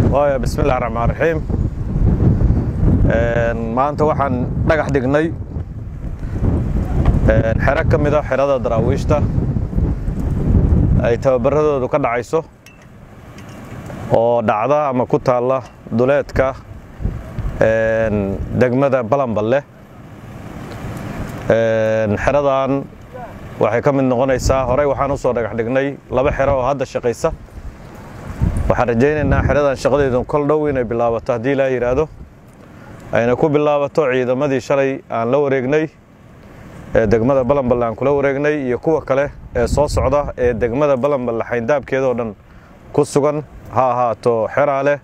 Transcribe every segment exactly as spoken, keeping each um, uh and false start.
waayo bismillaahir rahmaanir rahiim een maanta waxaan dhagax dhignay een xero kamid ah xerada daraawiishta ay tababaradoodu ka dhacayso oo dhacda ama ku taala duleedka een degmada Balanballe een xeradan waxay ka mid noqonaysaa horay waxaan u soo dhagax dhignay laba xero oo hadda shaqeysa waxaan rajaynaynaa xeradan shaqadeedu kol dhow inay bilaabato hadii la yiraahdo ayna ku bilaabato ciidamadii shalay aan la wareegnay ee degmada Balanballe aan kula wareegnay iyo kuwa kale ee soo socda ee degmada Balanballe xayndaabkeeda oo dhan ku sugan ha ahaato xeraale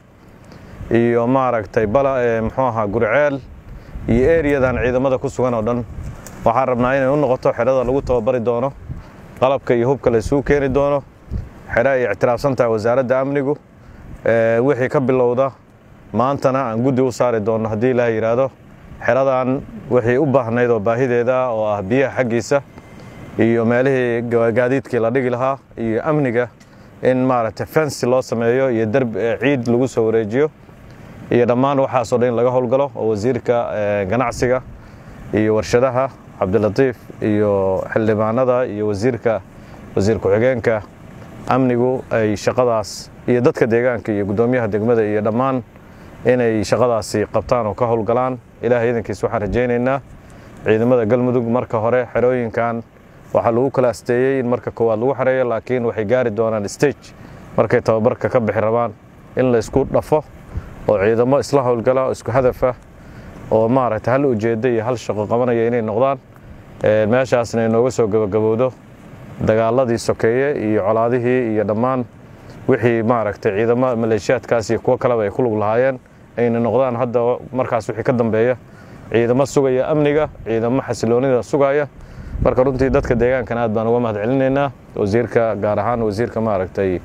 iyo maaragtay bala ee muxuu ahaa Gurceel iyo ereyadan ciidamada ku sugan oo dhan waxaan rabnaa inay u noqoto xerada lagu tababari doono qalabka iyo hubka la isugu keeni doono xera ay ictiraafsantahay wasaaradda amnigu ee wixii ka bilowda maantana aan guddi u saari doono hadii la yiraahdo xeradan wixii u baahnayd oo baahideeda oo ah biyaha xagiisa iyo meelihii gaadiidkii la dhigi lahaa iyo amniga in maaragtay fence loo sameeyo iyo darb ciid lagu soo wareejiyo iyo dhammaan waxa soo dhan laga howlgalo oo wasiirka ganacsiga iyo warshadaha Cabdilatiif iyo xildhibaanada iyo wasiirka wasiir ku xigeenka amnigu ay shaqadaas iyo dadka deegaanka iyo gudoomiyaha degmada iyo dhammaan inay shaqadaasi qabtaan oo ka howlgalaan ilaahay idinkiis waxaan rajaynaynaa ciidamada galmudug marka hore xerooyinkan waxa lagu kala asteeyay in marka koowaad lagu xareeyo laakiin waxay gaari doonaan stage markay tababarka ka bixi rabaan in la isku dhafo oo ciidamo isla howlgala isku hadaf ah oo maaragtay hal ujeedo iyo hal shaqo qabanaya inay noqdaan ee meeshaasna inooga soo gabagabowdo dagaaladii sokeeye iyo colaadihii iyo dhammaan wixii maaragtay ciidamada maleeshiyaadkaas iyo kuwa kale ay ku lug lahaayeen ayna noqdaan hadda markaas wixii ka dambeeya ciidamo sugaya amniga ciidamo xasiloonida sugaya marka runtii dadka deegaanka aad baan uga mahad celinaynaa wasiirka gaar ahaan wasiirka maaragtay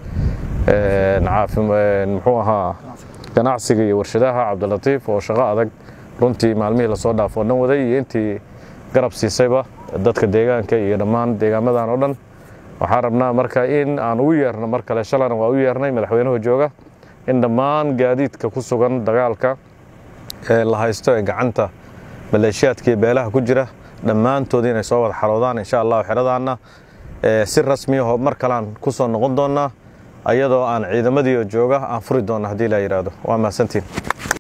ee caafimaad muxuu ahaa ganacsiga iyo warshadaha Cabdilatiif oo shaqo adag runtii maalmihii la soo dhaafo dhan waday iyo intii garab siisayba dadka deegaanka iyo dhammaan deegaamadan oo dhan waxaan rabnaa marka in aan ugu yeerno mar kale shalana waa u yeernay madaxweynaha jooga in dhammaan gaadiidka ku sugan dagaalka ee la haysto ee gacanta maleeshiyaadka beelaha ku jira dhammaantood inay soo wada xaroodaan insha Allah xeradaana ee si rasmi ah mar kale aan ku soo noqon doonaa ayadoo aan ciidamadii jooga aan furi doona hadii la yiraahdo waa mahadsantiin